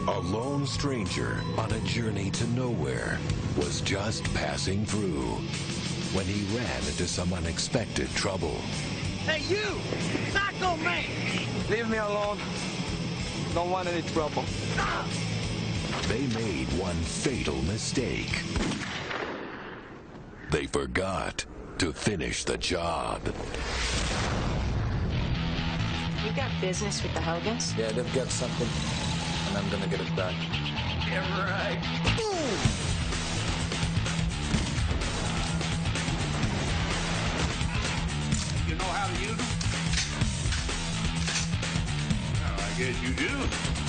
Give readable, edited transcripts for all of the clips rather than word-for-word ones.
A lone stranger on a journey to nowhere was just passing through when he ran into some unexpected trouble. Hey, you! Psycho man! Leave me alone. Don't want any trouble. They made one fatal mistake. They forgot to finish the job. You got business with the Hogans? Yeah, they've got something, and I'm gonna get it back. Yeah, right. You know how to use them? Well, I guess you do.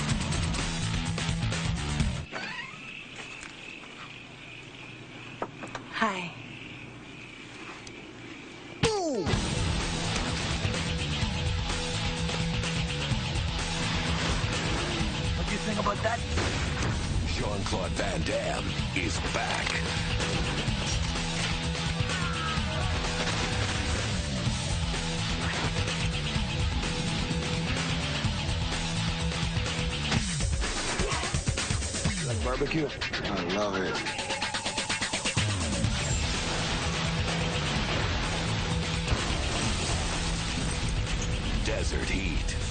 Hi. What do you think about that? Jean-Claude Van Damme is back. Like barbecue? I love it. Desert heat.